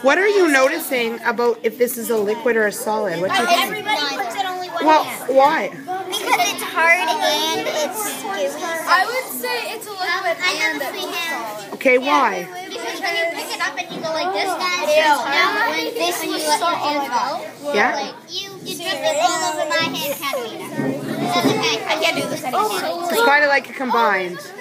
What are you noticing about if this is a liquid or a solid? What do you think? Everybody puts it only one Well, hand. why? Because it's hard and it's gooey. I would say it's a liquid and a free hand. Okay, why? Because when you pick it up and you go like this, guys, when this you let your hand go. Yeah? Like, you drip it all over my hand, Katarina. I can't do this anymore. It's kind of like a combined.